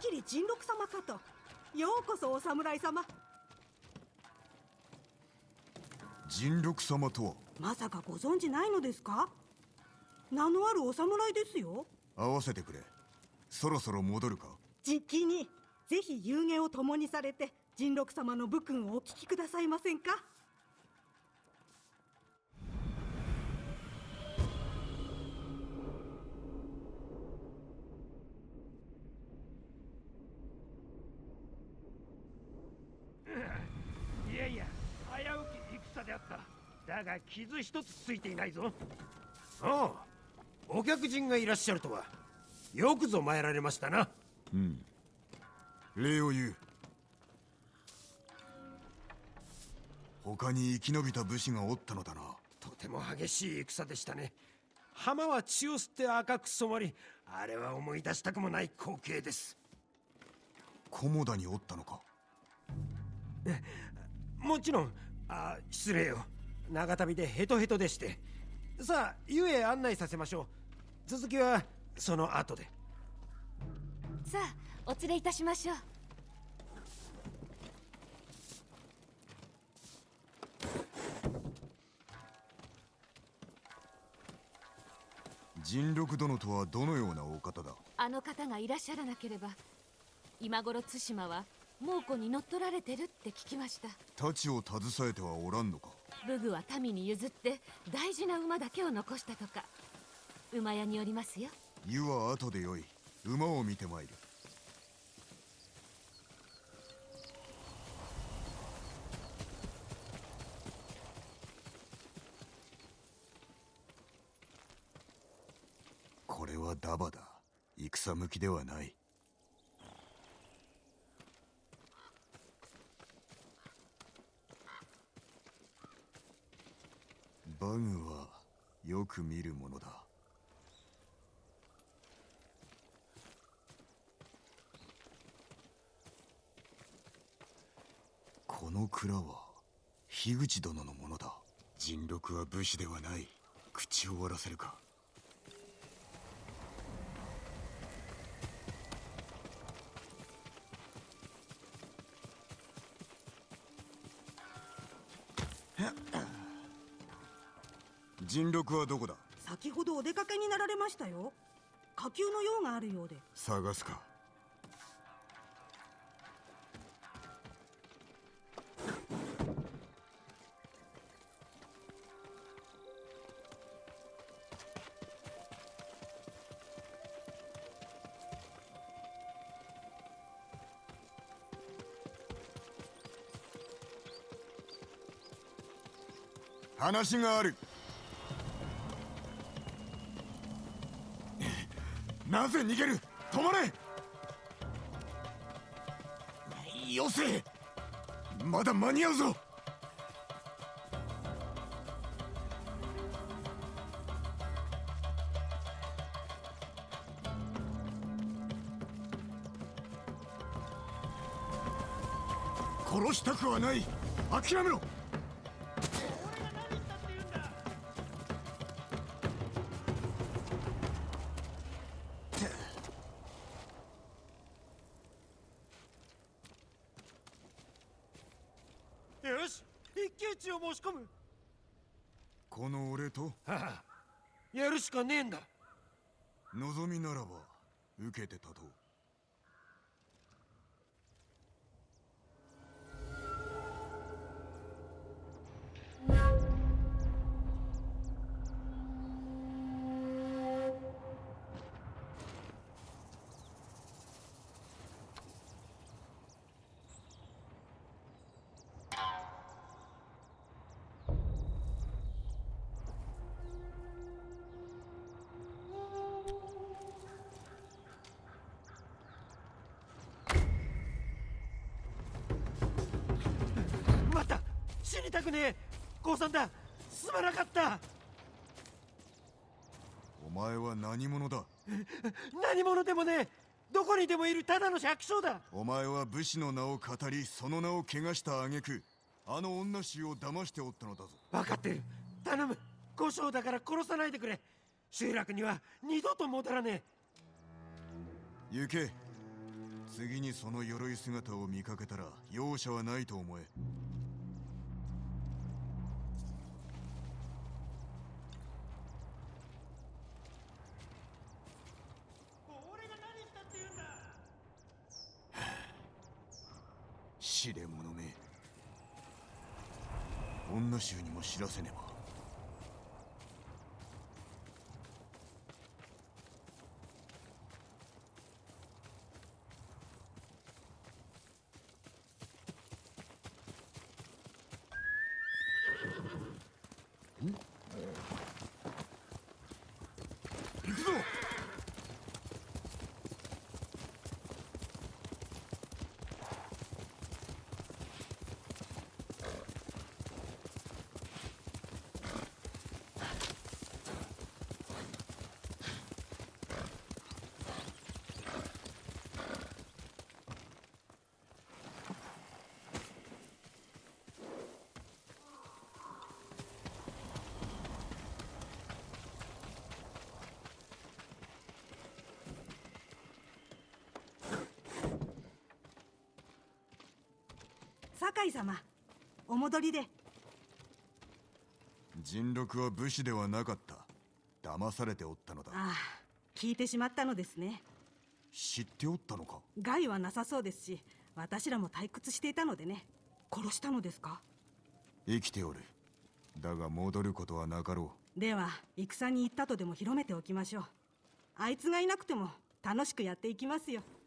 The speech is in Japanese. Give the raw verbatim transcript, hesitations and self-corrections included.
きり甚六様かと。ようこそお侍様。 甚六様とは？ まさかご存じないのですか？名のあるお侍ですよ。 合わせてくれ。そろそろ戻るか？ じきに。ぜひ夕げを共にされて甚六様の武勲をお聞きくださいませんか？ いやいや、危うき戦であった。だが傷一つついていないぞ。ああ、お客人がいらっしゃるとはよくぞ参られましたな。 うん、礼を言う。他に生き延びた武士がおったのだな。 とても激しい戦でしたね。浜は血を吸って赤く染まり、あれは思い出したくもない光景です。 菰田におったのか？ もちろん。あ、失礼よ。長旅でヘトヘトでして。さあ、湯へ案内させましょう。続きはその後で。 さあ、お連れいたしましょう。 甚六殿とはどのようなお方だ？ あの方がいらっしゃらなければ今頃対馬は猛虎に乗っ取られてるって聞きました。 太刀を携えてはおらんのか？ 武具は民に譲って大事な馬だけを残したとか。馬屋によりますよ。 湯は後でよい。馬を見てまいる。これはダバだ。戦向きではない。バグはよく見るものだ。この蔵は樋口殿のものだ。甚六は武士ではない。口を割らせるか？甚六はどこだ？ 先ほどお出かけになられましたよ。火急の用があるようで。 探すか？話がある。なぜ逃げる？止まれ！よせ！まだ間に合うぞ！殺したくはない。諦めろ！ よし、一騎打ちを申し込む。 この俺と？ はあ、やるしかねえんだ。 望みならば受けて立とう。 死にたくねえ。降参だ。すまなかった。 お前は何者だ？ 何者でもねえ。どこにでもいるただの百姓だ。 お前は武士の名を語り、その名を汚した挙句、あの女衆を騙しておったのだぞ。 分かってる。頼む。小姓だから殺さないでくれ。集落には二度と戻らねえ。行け。 次にその鎧姿を見かけたら容赦はないと思え。 俺が何したって言うんだ。 知れ者め、女衆にも知らせねば。行くぞ。 酒井様、お戻りで。 人禄は武士ではなかった。騙されておったのだ。 ああ、聞いてしまったのですね。 知っておったのか。 害はなさそうですし、私らも退屈していたのでね。殺したのですか？ 生きておる。だが戻ることはなかろう。では戦に行ったとでも広めておきましょう。あいつがいなくても楽しくやっていきますよ。